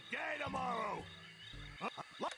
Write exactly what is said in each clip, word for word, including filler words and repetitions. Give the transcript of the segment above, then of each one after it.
day tomorrow! Huh?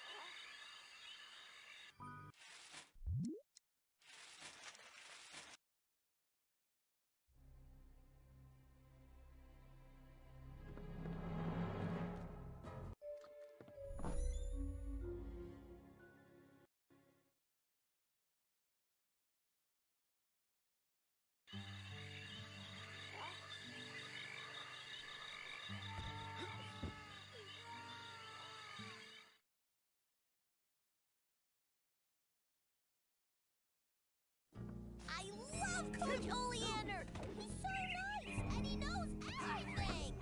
I love Coach Oleander! He's so nice, and he knows everything!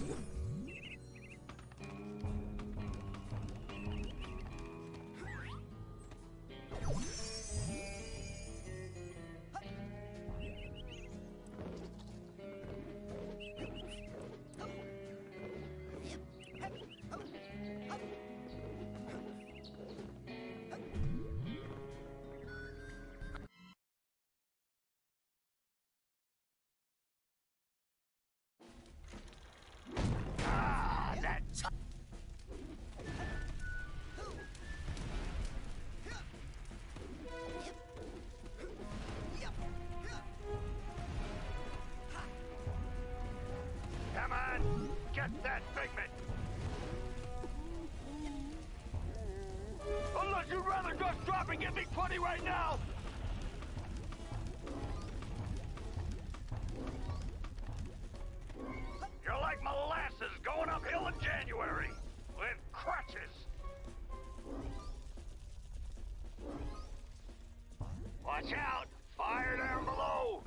Ah, that... Come on, get that figment! Unless you'd rather just drop and give me twenty right now! You're like molasses going uphill in January, with crutches! Watch out! Fire down below!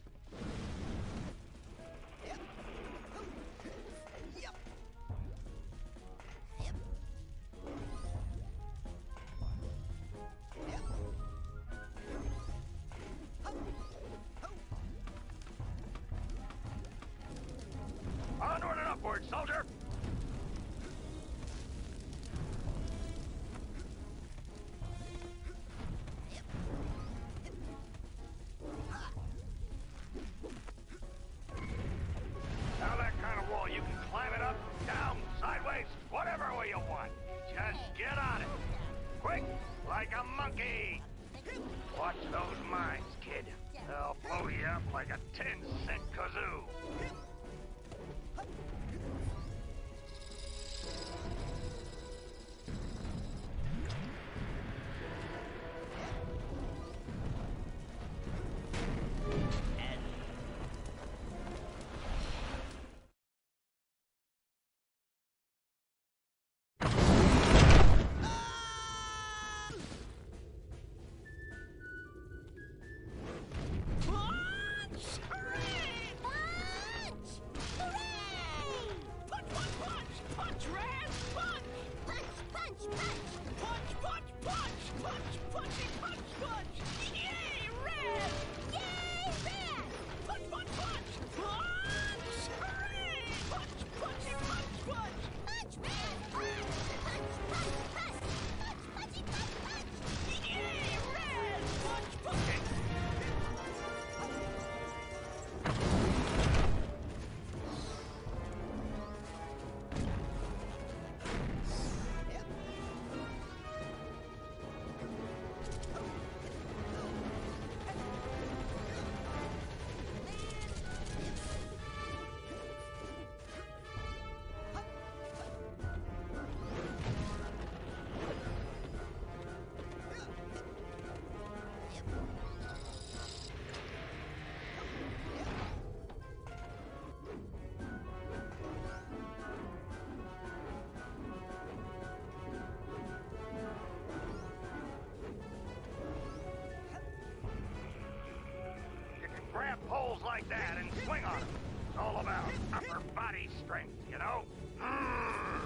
Onward and upward, soldier! Now that kind of wall, you can climb it up, down, sideways, whatever way you want. Just get on it. Quick, like a monkey. Watch those mines, kid. They'll blow you up like a ten-cent kazoo. Grab poles like that and swing on them. It's all about upper body strength, you know? Mm.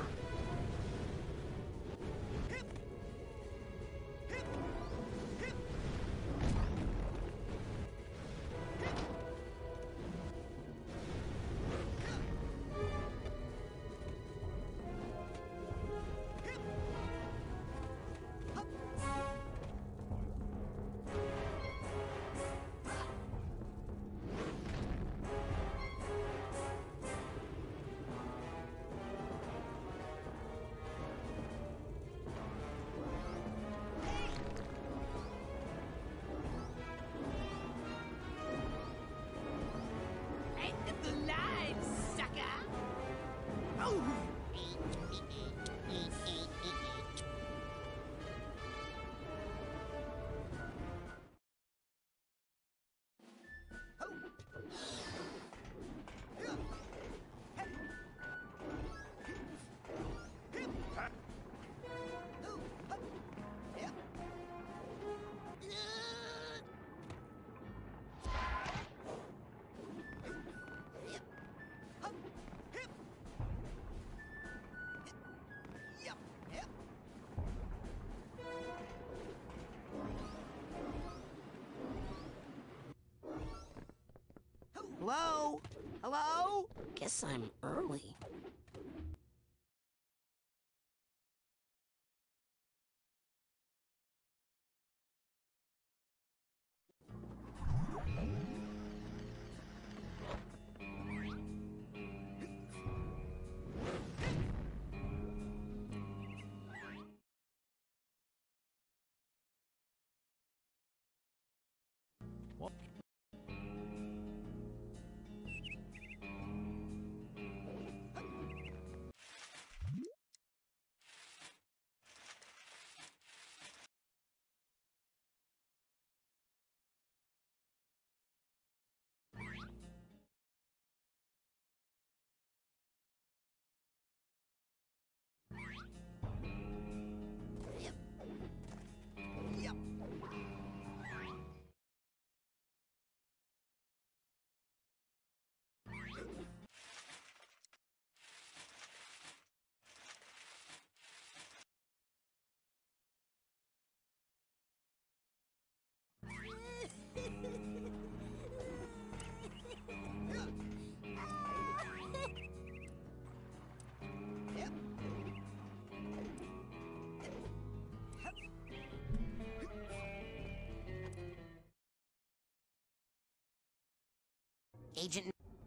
It's alive, sucker! Oh! Hello? Hello? Guess I'm early. Agent...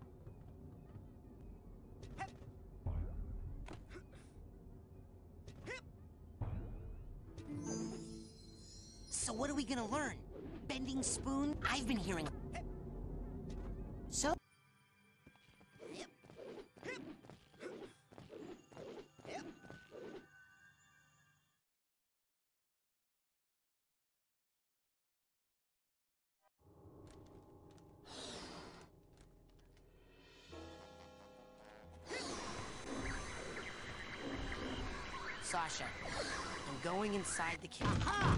So what are we gonna learn? Bending spoon? I've been hearing... So... Sasha, I'm going inside the cave. Aha!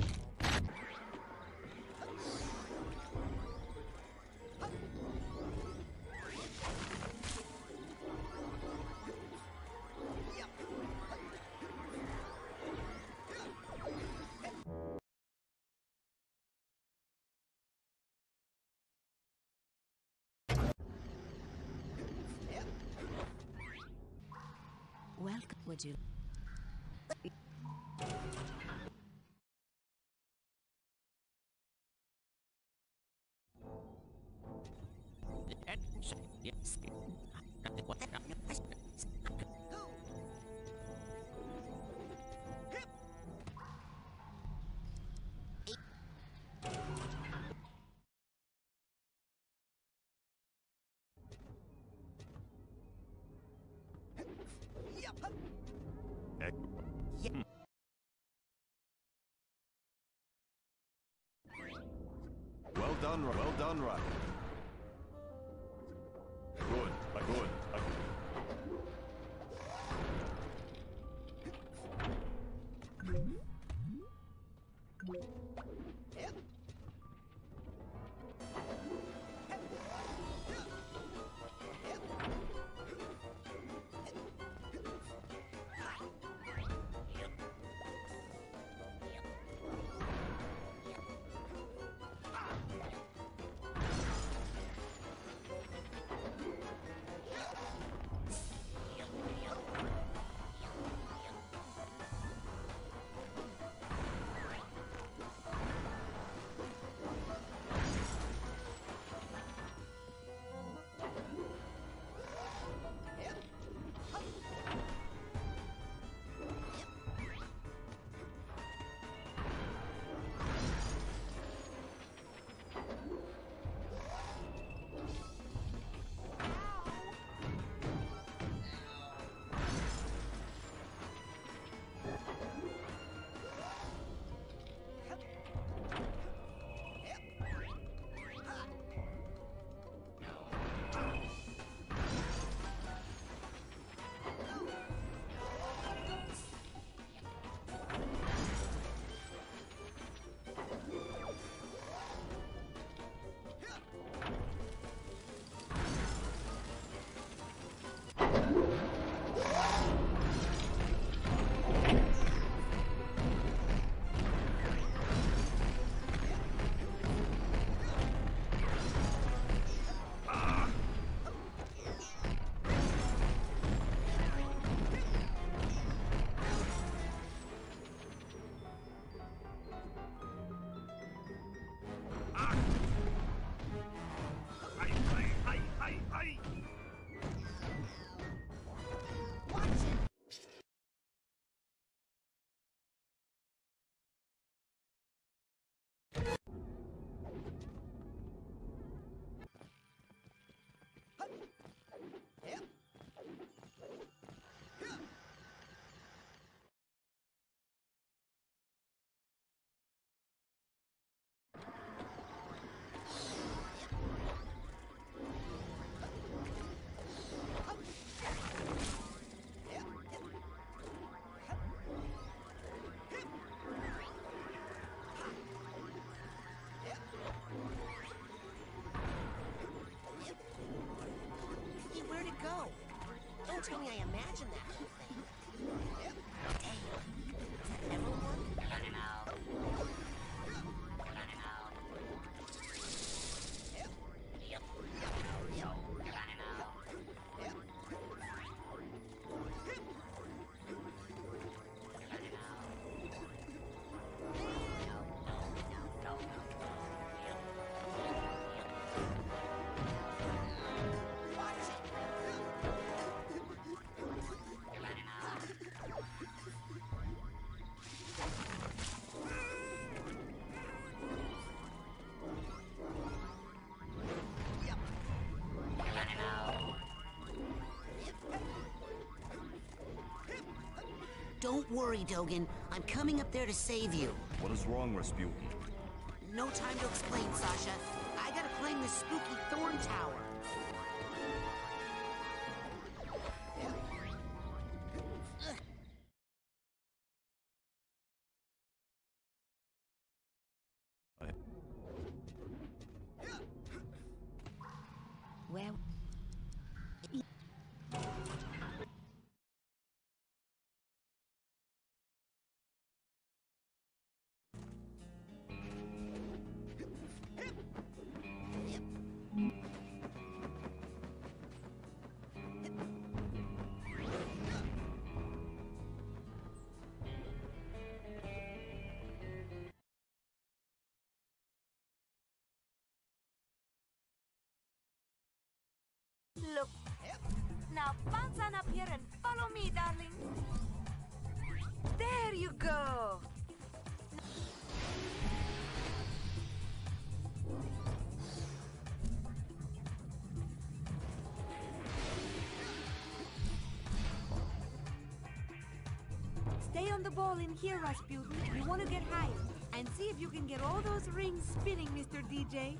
Welcome, would you? Well done, Ra- well done, Ra. Good, uh, good. Uh, go. Don't tell me I imagined that whole thing. Dang, does that ever work? Don't worry, Dogen. I'm coming up there to save you. What is wrong, Rasputin? No time to explain, Sasha. I gotta climb the spooky Thorn Tower. I... Where? Look. Now bounce on up here and follow me, darling. There you go. Stay on the ball in here, Rasputin. You want to get higher. And see if you can get all those rings spinning, Mister D J.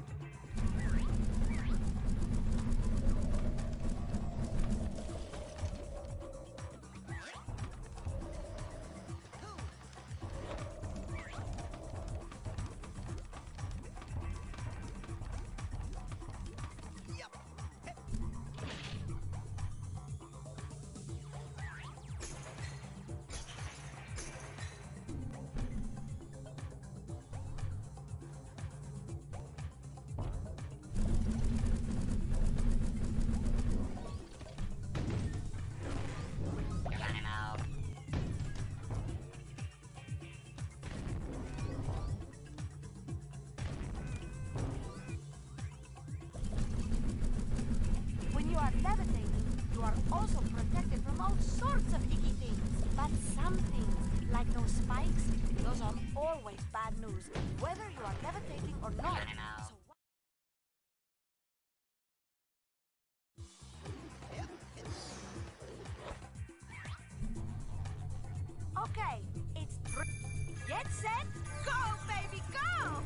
Levitating, you are also protected from all sorts of icky things. But some things, like those spikes, those are always bad news, whether you are levitating or not. So okay, it's get set, go, baby, go!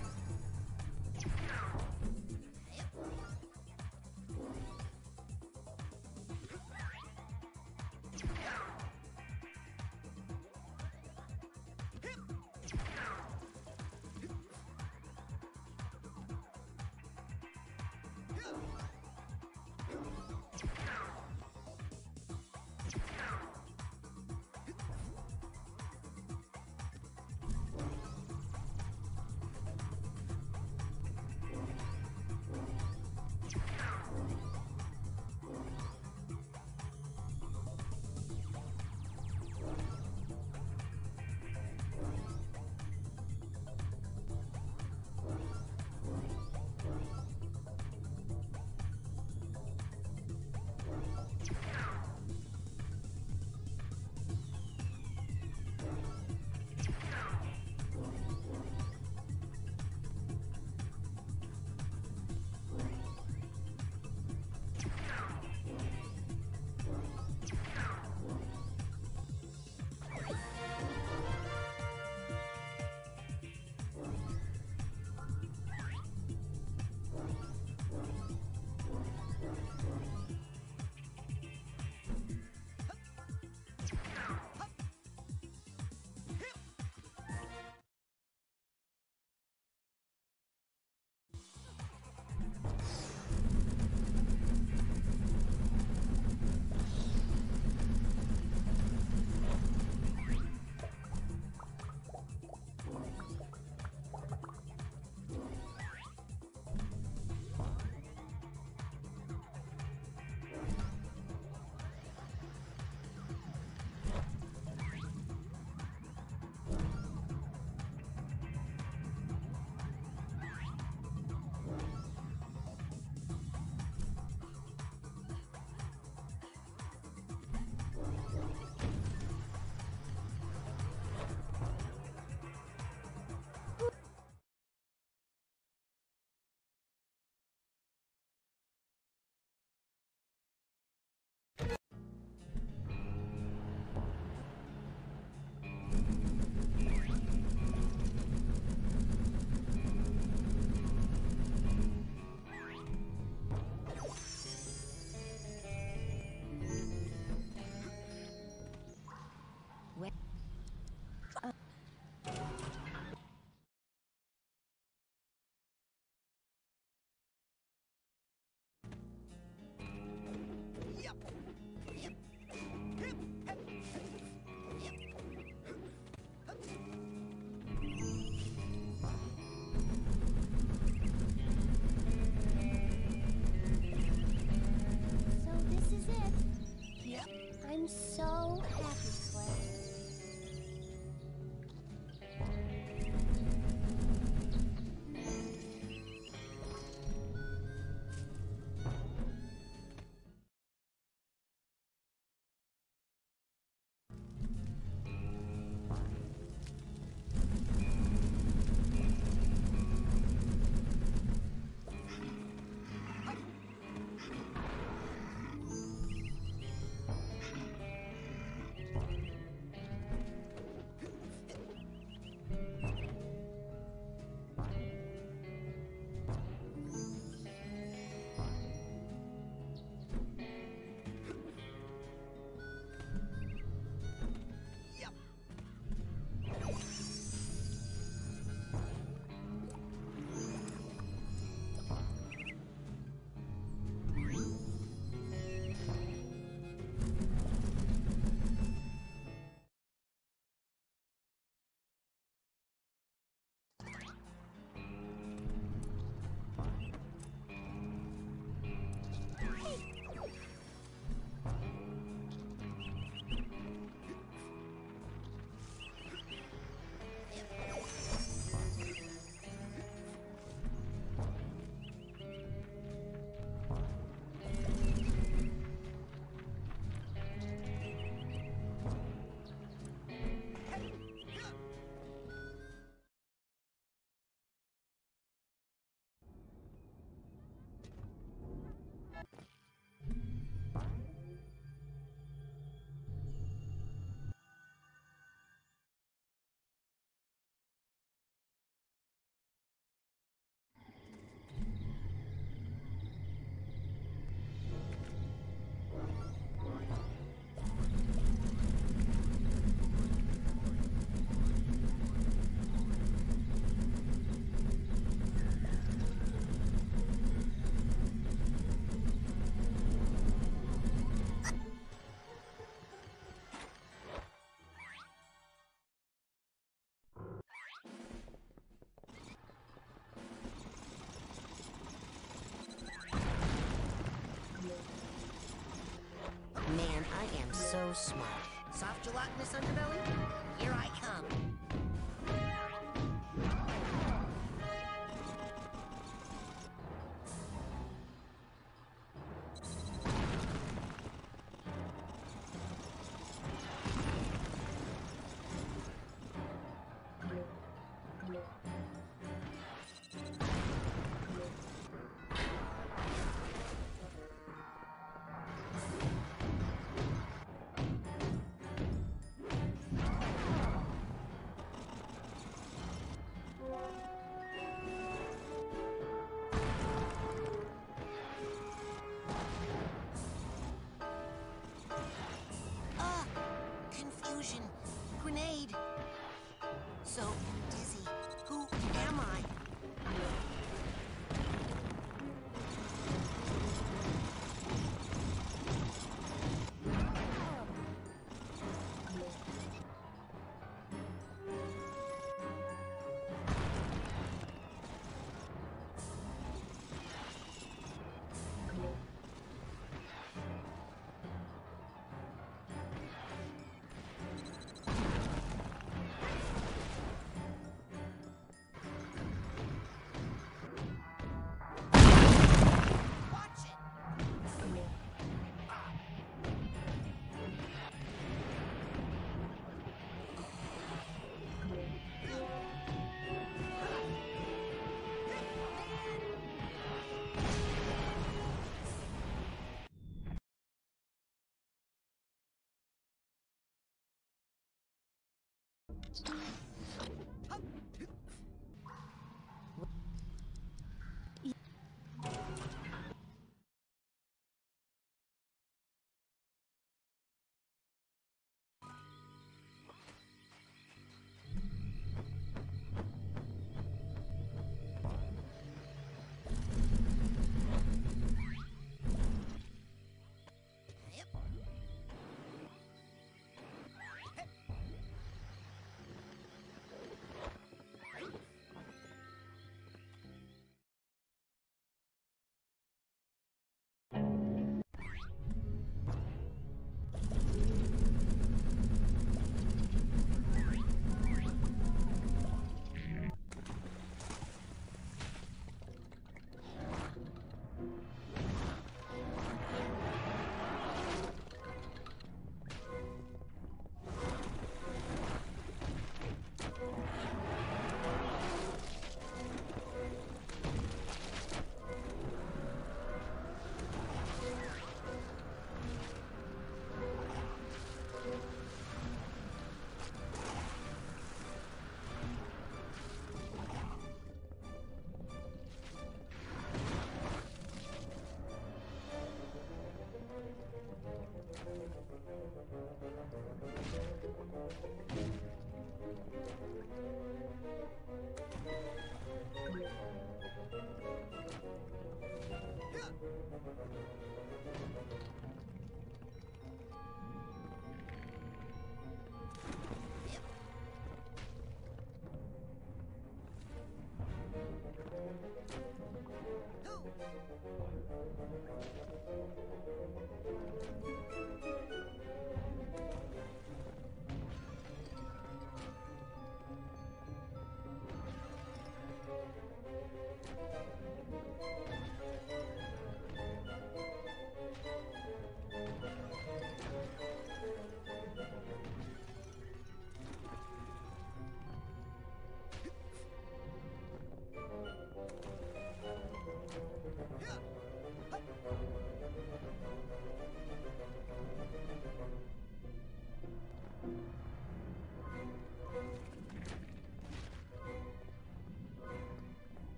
so smart. Soft gelatinous underbelly? Here I come. Grenade. So dizzy. Who am I?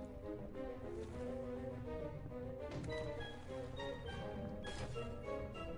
Thank you.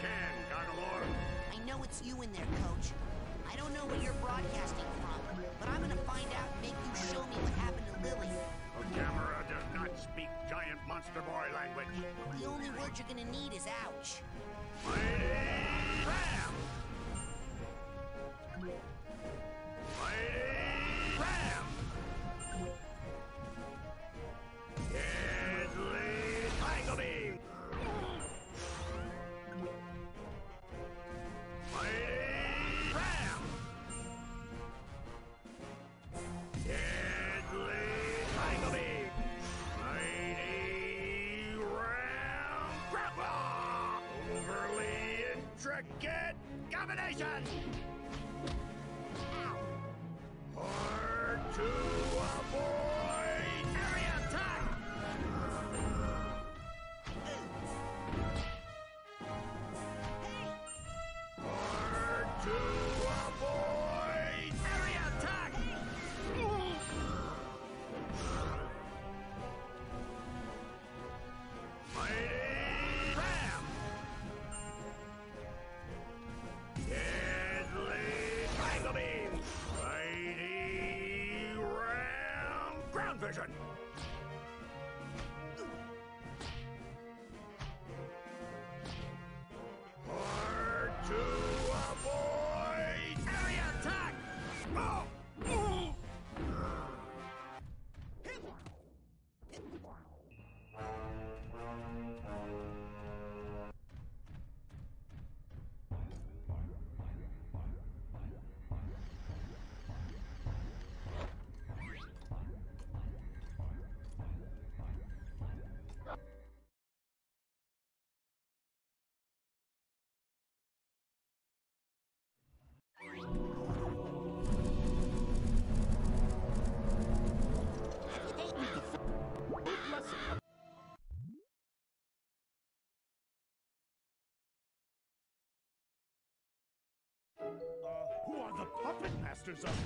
can, Gagalor. I know it's you in there, Coach. I don't know where you're broadcasting from, but I'm gonna find out and make you show me what happened to Lily. Gamera does not speak giant monster boy language. The only word you're gonna need is ouch. Mighty Ram! Mighty Ram! Deadly Tiger Beam! Mighty Ram! Deadly Tiger Beam! Mighty Ram! Grapple! Overly intricate combination! Hard to avoid area attack! Hard to avoid area attack! Mighty Ram! Deadly Tiger Beam! Mighty Ram! Ground Vision! Hard to avoid area attack! Oh! Oh! Who are the puppet masters of...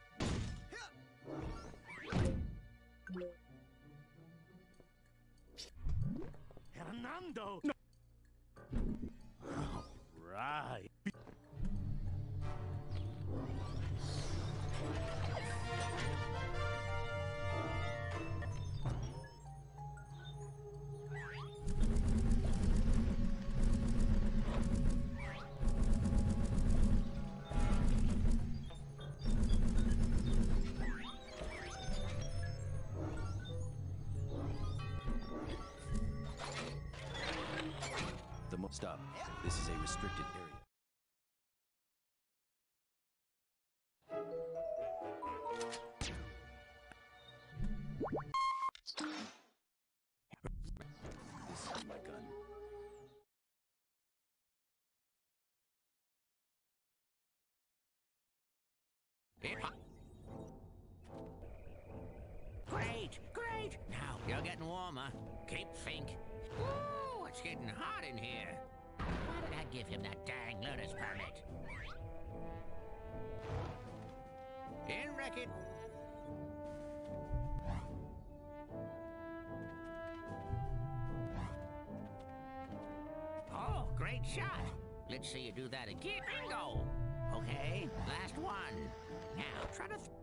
Hernando! No. Oh, right. The mo- Stop. This is a restricted area. This is my gun. Great, great. Now you're getting warmer. Keep think. Ooh, it's getting hot in here. Why did I give him that dang learner's permit? In record. Oh, great shot. Let's see you do that again. Bingo. Okay, last one. Now try to. Th-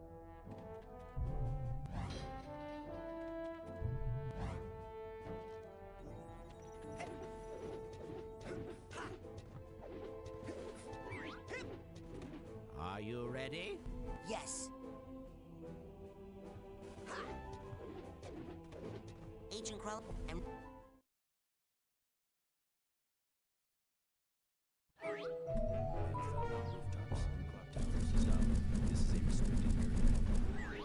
Are you ready? Yes. Agent Krell, I'm... Rooftops, clock towers. Stop. This is a restricted area.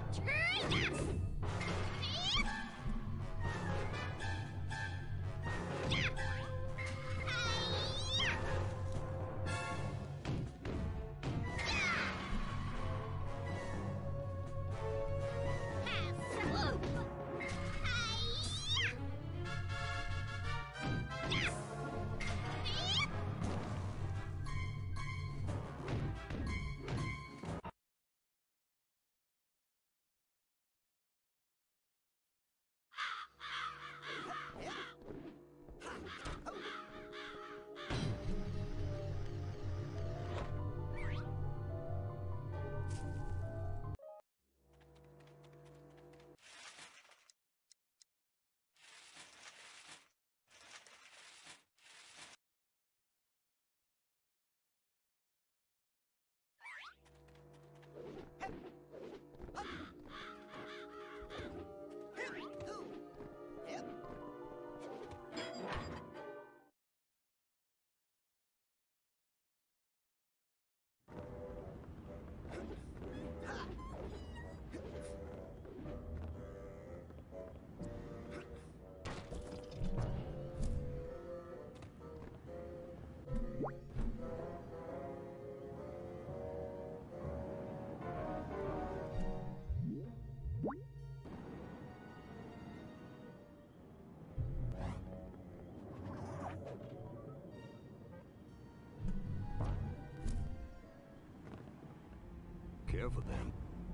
Careful then.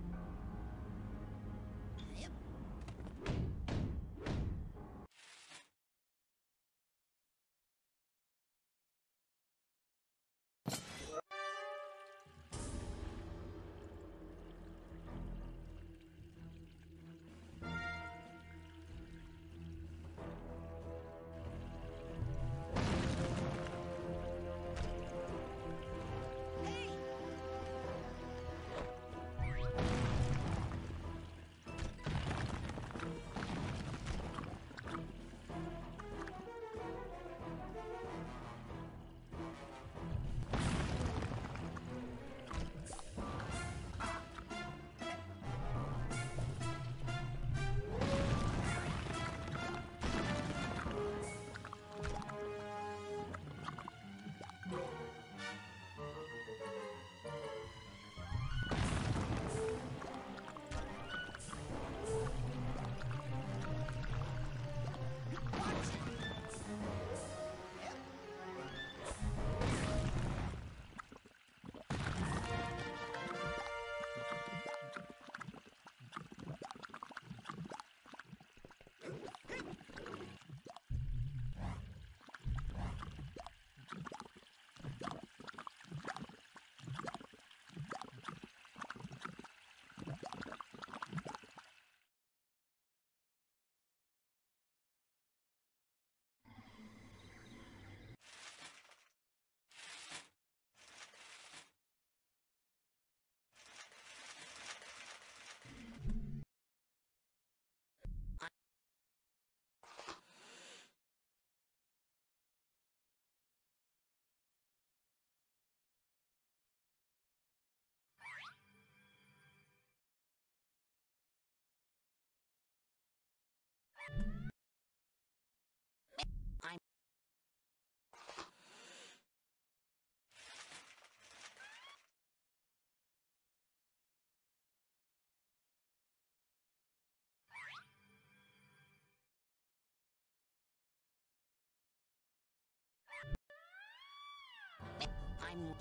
I'm...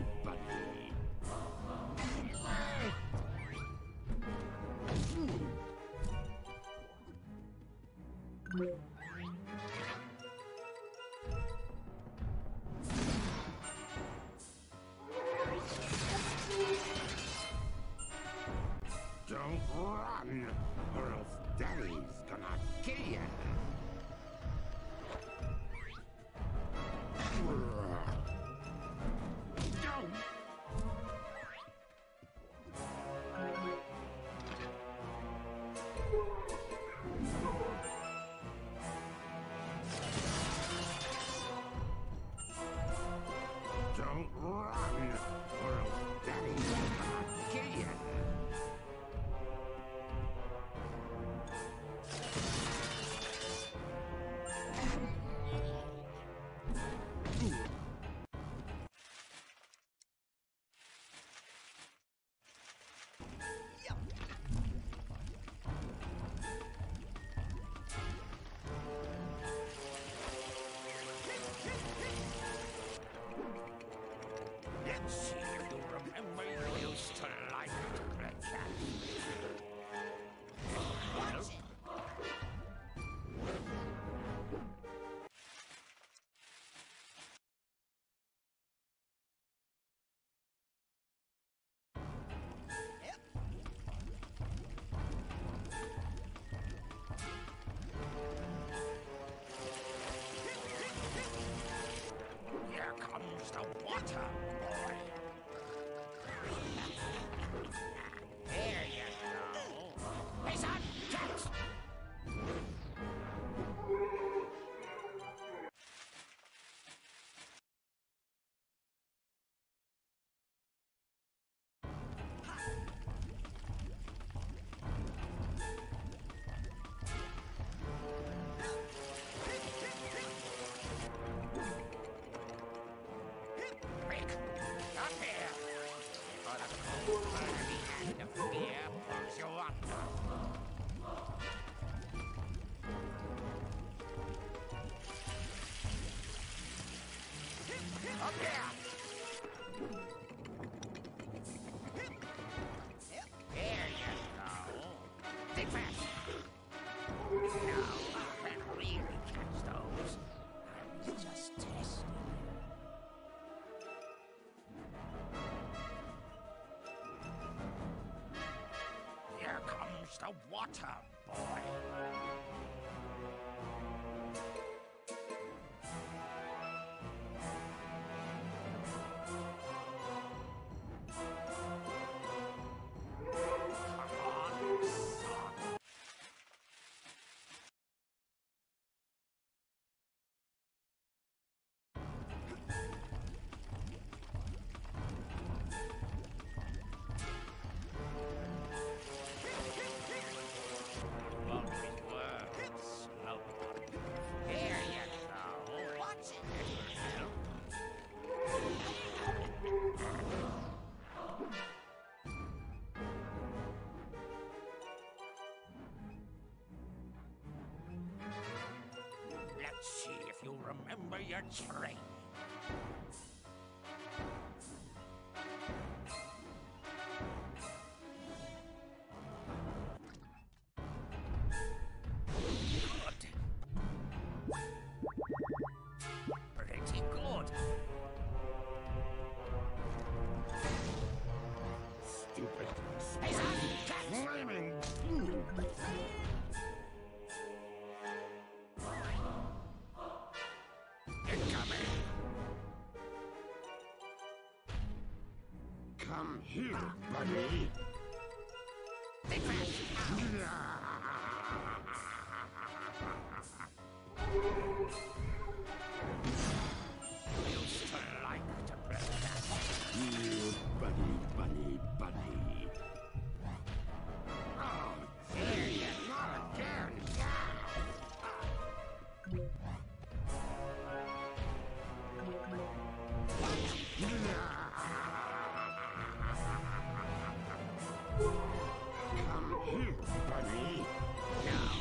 buddy. Don't run, or else Daddy's gonna kill you. Don't run, or else Daddy's gonna kill you. Let's see if you remember you used to like to play catch. Watch it. Here comes the water, boy. There you go. He's on catch. Quick, up here. Before the cold, burning hand of fear pulls you under. Up here. There you go. Dig fast. Now you can really catch those. I was just testing. Here comes the water, boy. Come on, son. Always were slow. Here you go. Watch it. Let's see if you remember your train. Good. Pretty good. Stupid, He's on catch. flaming. Incoming. Come here, buddy. Dig fast. Used to like to play catch. You buddy, buddy, buddy. Oh, Here you not again. Come here, buddy. Now